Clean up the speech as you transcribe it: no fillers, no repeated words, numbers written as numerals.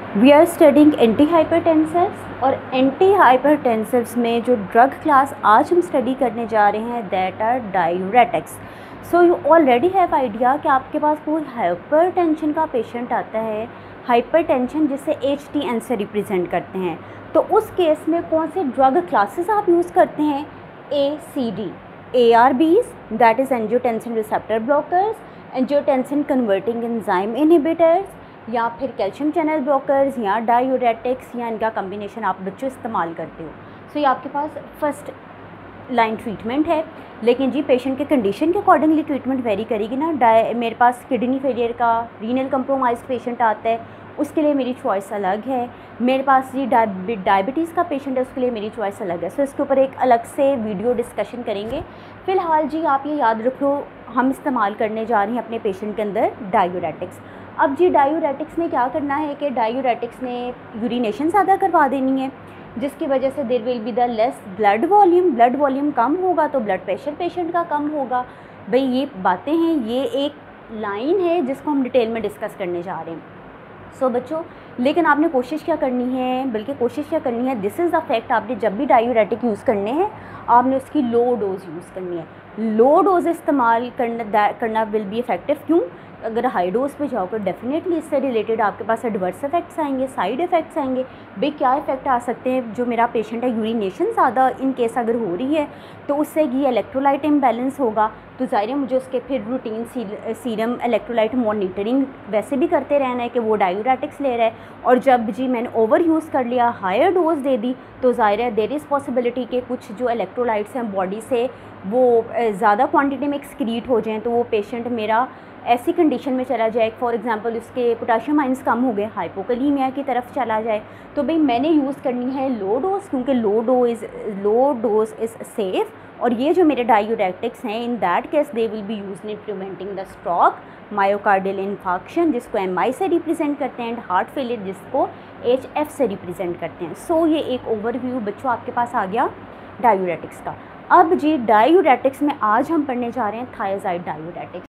We are studying anti hypertensives और anti हाइपरटेंसिव्स में जो ड्रग क्लास आज हम स्टडी करने जा रहे हैं that are diuretics. So you already have idea कि आपके पास कोई हाइपरटेंशन का पेशेंट आता है, हाइपरटेंशन जिसे HTN से रिप्रेजेंट करते हैं, तो उस केस में कौन से ड्रग क्लासेस आप यूज़ करते हैं? ACD, ARBs that is angiotensin receptor blockers, angiotensin converting enzyme inhibitors, या फिर कैल्शियम चैनल ब्लॉकर्स या डायूरेटिक्स, या इनका कम्बिनेशन आप बच्चों इस्तेमाल करते हो। सो ये आपके पास फर्स्ट लाइन ट्रीटमेंट है, लेकिन जी पेशेंट के कंडीशन के अकॉर्डिंगली ट्रीटमेंट वेरी करेगी ना। मेरे पास किडनी फेलियर का रीनल कंप्रोमाइज्ड पेशेंट आता है, उसके लिए मेरी चॉइस अलग है। मेरे पास जी डायबिटीज़ का पेशेंट है, उसके लिए मेरी चॉइस अलग है। सो इसके ऊपर एक अलग से वीडियो डिस्कशन करेंगे। फ़िलहाल जी आप ये याद रखो, हम इस्तेमाल करने जा रहे हैं अपने पेशेंट के अंदर डायूरेटिक्स। अब जी डायूरेटिक्स ने क्या करना है कि डायूरेटिक्स ने यूरिनेशन ज़्यादा करवा देनी है, जिसकी वजह से there will be the less blood volume कम होगा तो ब्लड प्रेशर पेशेंट का कम होगा। भाई ये बातें हैं, ये एक लाइन है जिसको हम डिटेल में डिस्कस करने जा रहे हैं। सो बच्चों, लेकिन आपने कोशिश क्या करनी है, बल्कि कोशिश क्या करनी है, दिस इज़ द फैक्ट, आपने जब भी डायूरेटिक यूज़ करने हैं आपने उसकी लो डोज यूज़ करनी है। लो डोज इस्तेमाल करना विल बी इफ़ेक्टिव। क्यों? अगर हाई डोज पे जाओगे डेफिनेटली इससे रिलेटेड आपके पास एडवर्स इफेक्ट्स आएंगे, साइड इफ़ेक्ट्स आएंगे। भाई क्या इफ़ेक्ट आ सकते हैं? जो मेरा पेशेंट है यूरिनेशन ज़्यादा इन केस अगर हो रही है तो उससे ये इलेक्ट्रोलाइट इम्बैलेंस होगा, तो ज़ाहिर है मुझे उसके फिर रूटीन सीरम इलेक्ट्रोलाइट मॉनिटरिंग वैसे भी करते रहना है कि वो डायूरेटिक्स ले रहा है। और जब जी मैंने ओवर यूज़ कर लिया, हायर डोज दे दी, तो ज़ाहिर है देयर इज़ पॉसिबिलिटी कि कुछ जो इलेक्ट्रोलाइट्स हैं बॉडी से वो ज़्यादा क्वांटिटी में एक्सक्रीट हो जाएँ, तो वो पेशेंट मेरा ऐसी कंडीशन में चला जाए, फॉर एग्जांपल उसके पोटाशियम आइंस कम हो गए, हाइपोकलीमिया की तरफ चला जाए। तो भाई मैंने यूज़ करनी है लो डोज, क्योंकि लो डोज इज़ सेफ़। और ये जो मेरे डायूरेटिक्स हैं in that case they will be used in preventing the stroke, myocardial infarction जिसको MI से रिप्रेजेंट करते हैं, एंड हार्ट फेलियर जिसको HF से रिप्रेजेंट करते हैं। सो ये एक ओवरव्यू बच्चों आपके पास आ गया डायूरेटिक्स का। अब जी डायूरेटिक्स में आज हम पढ़ने जा रहे हैं थायज़ाइड डायूरेटिक्स।